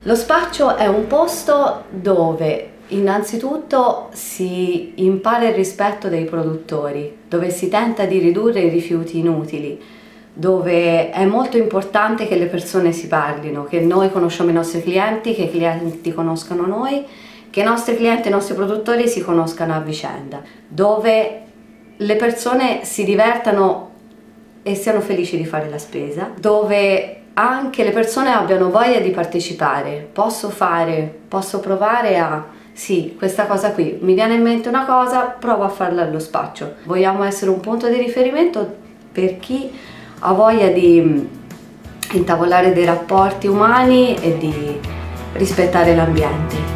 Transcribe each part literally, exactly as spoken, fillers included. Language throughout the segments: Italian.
Lo spaccio è un posto dove innanzitutto si impara il rispetto dei produttori, dove si tenta di ridurre i rifiuti inutili, dove è molto importante che le persone si parlino, che noi conosciamo i nostri clienti, che i clienti conoscano noi, che i nostri clienti e i nostri produttori si conoscano a vicenda, dove le persone si divertano e siano felici di fare la spesa, dove anche le persone abbiano voglia di partecipare. Posso fare, posso provare a, sì, questa cosa qui, mi viene in mente una cosa, provo a farla allo spaccio. Vogliamo essere un punto di riferimento per chi ha voglia di intavolare dei rapporti umani e di rispettare l'ambiente.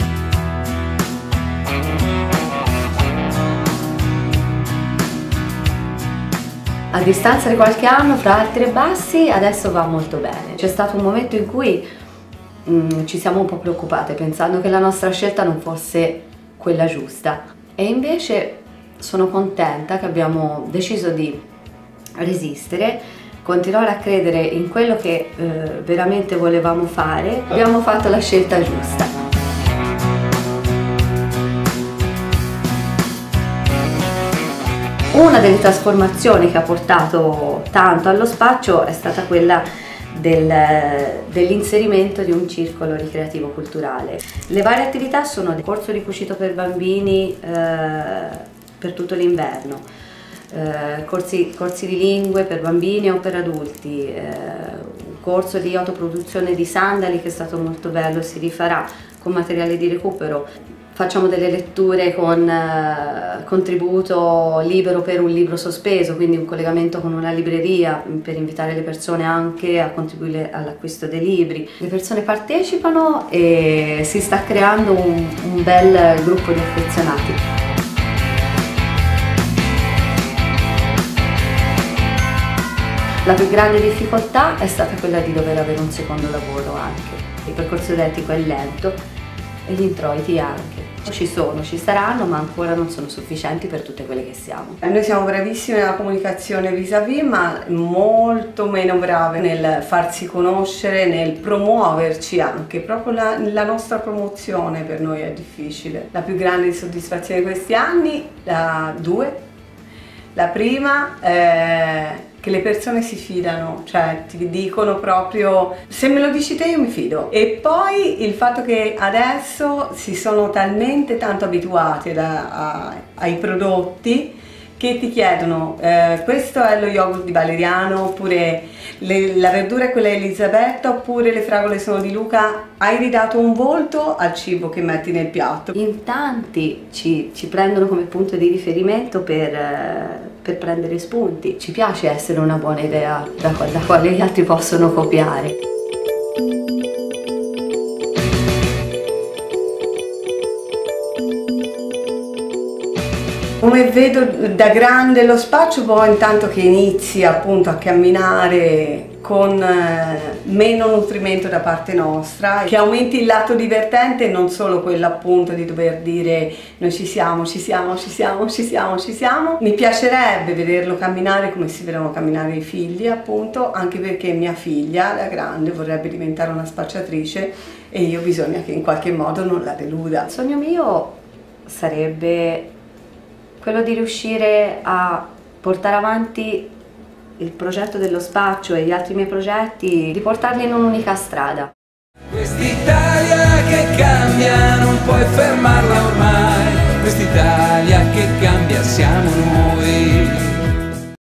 A distanza di qualche anno, fra alti e bassi, adesso va molto bene. C'è stato un momento in cui mm, ci siamo un po' preoccupate, pensando che la nostra scelta non fosse quella giusta. E invece sono contenta che abbiamo deciso di resistere, continuare a credere in quello che eh, veramente volevamo fare. Abbiamo fatto la scelta giusta. Una delle trasformazioni che ha portato tanto allo spaccio è stata quella del, dell'inserimento di un circolo ricreativo culturale. Le varie attività sono il corso di cucito per bambini eh, per tutto l'inverno, eh, corsi, corsi di lingue per bambini o per adulti, eh, un corso di autoproduzione di sandali che è stato molto bello, si rifarà con materiale di recupero. Facciamo delle letture con eh, contributo libero per un libro sospeso, quindi un collegamento con una libreria per invitare le persone anche a contribuire all'acquisto dei libri. Le persone partecipano e si sta creando un, un bel gruppo di affezionati. La più grande difficoltà è stata quella di dover avere un secondo lavoro anche. Il percorso etico è lento e gli introiti anche. Ci sono, ci saranno, ma ancora non sono sufficienti per tutte quelle che siamo. Noi siamo bravissime nella comunicazione vis-à-vis, ma molto meno brave nel farsi conoscere, nel promuoverci anche. Proprio la, la nostra promozione per noi è difficile. La più grande soddisfazione di questi anni, la, due. La prima è che le persone si fidano, cioè ti dicono proprio se me lo dici te io mi fido. E poi il fatto che adesso si sono talmente tanto abituati da, a, ai prodotti che ti chiedono eh, questo è lo yogurt di Valeriano, oppure le, la verdura è quella di Elisabetta, oppure le fragole sono di Luca. Hai ridato un volto al cibo che metti nel piatto. In tanti ci, ci prendono come punto di riferimento per, eh, per prendere spunti. Ci piace essere una buona idea da, da quale gli altri possono copiare. Come vedo da grande lo spaccio, poi intanto che inizi appunto a camminare con eh, meno nutrimento da parte nostra, che aumenti il lato divertente, non solo quello appunto di dover dire noi ci siamo, ci siamo, ci siamo, ci siamo, ci siamo. Mi piacerebbe vederlo camminare come si vedono camminare i figli appunto, anche perché mia figlia, la grande, vorrebbe diventare una spacciatrice e io bisogna che in qualche modo non la deluda. Il sogno mio sarebbe quello di riuscire a portare avanti il progetto dello spaccio e gli altri miei progetti, di portarli in un'unica strada. Quest'Italia che cambia non puoi fermarla ormai.